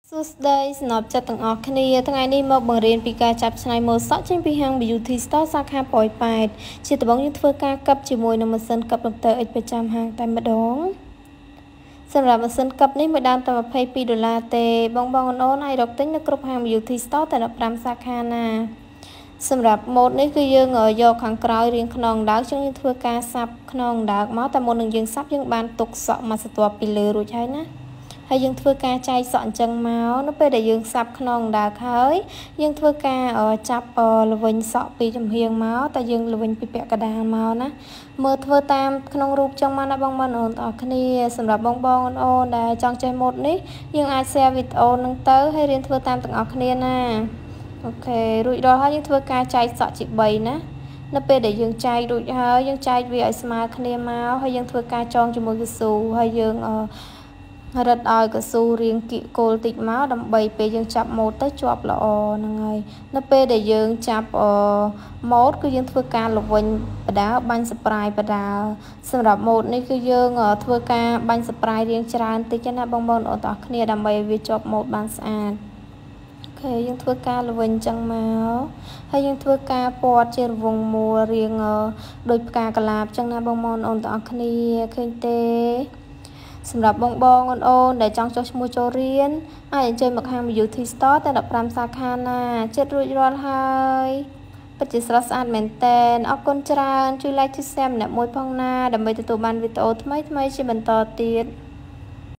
សួស្តីសម្រាប់ចិត្តទាំងអស់គ្នាថ្ងៃនេះមកបង្រៀនពីការចាប់ឆ្នៃម៉ូដសក់ចេញពីហាង Beauty Store សាខាប៉ោយប៉ែតជាដំបូងយើងធ្វើការកឹបជាមួយនឹងម៉ាស៊ីន កឹបដុំតើអិចប្រចាំហាងតែម្ដងសម្រាប់ម៉ាស៊ីនកឹបនេះមួយដើមតែ$22ទេបងអូនអាចរកទិញនៅគ្រប់ហាង Beauty Store តែ15សាខាណាសម្រាប់ម៉ូដនេះគឺយើងយកខាងក្រោយរៀងខ្នងដើកយើងធ្វើការសាប់ខ្នងដើកមកតែមុននឹងយើងសាប់យើងបានទុកសក់មួយស្រទាប់ពីលើរួចហើយណាហើយយើងធ្វើការចែកសក់អញ្ចឹងមកនៅពេលដែលយើងសាប់ខ្នងដើកហើយយើងធ្វើការចាប់ល្វិញសក់ពីចំហៀងមកតែយើងល្វិញពីពាក់កណ្ដាលមកណាមើលធ្វើតាមក្នុងរូបចឹងមកណាបងប្អូនទាំងអស់គ្នាសម្រាប់បងអូនដែលចង់ចេះម៉ូដនេះយើងអាច share វីដេអូនឹងទៅហើយរៀនធ្វើតាមទាំងអស់គ្នាណាអូខេរួចរាល់ហើយយើងធ្វើការចែកសក់ជា3ណានៅពេលដែលយើងចែករួចហើយយើងចែកវាឲ្យស្មើគ្នាមកហើយយើងធ្វើការចងជាមួយកស៊ូហើយយើងរឹតឲ្យកស៊ូរៀងគៀកគោលតិចមកដើម្បីពេលយើងចាប់ម៉ូដទៅជាប់ល្អហ្នឹងហើយនៅពេលដែលយើងចាប់ម៉ូដគឺយើងធ្វើការល្វិញបដាបាញ់ស្ប្រាយបដាសម្រាប់ម៉ូដនេះគឺយើងធ្វើការបាញ់ស្ប្រាយរៀងច្រើនតិចណាបងប្អូនអរគ្នាដើម្បីឲ្យវាជាប់ម៉ូដបានស្អាតអូខេយើងធ្វើការល្វិញចឹងមកហើយយើងធ្វើការព័ទ្ធជារង្វង់មូលរៀងដូចផ្កាកលាបចឹងណាបងប្អូនទាំងអស់គ្នាឃើញទេសម្រាប់បងអូនដែលចង់ចុះឈ្មោះចូលរៀនអាចអញ្ជើញមកហាង Beauty Store តែ15សាខាណាចិត្តរួចរាល់ហើយពិតជាស្រស់ស្អាតមែនតើអរគុណច្រើនជួយ like ជួយ share ម្នាក់មួយផងណាដើម្បីទទួលបានវីដេអូថ្មីជាបន្តទៀត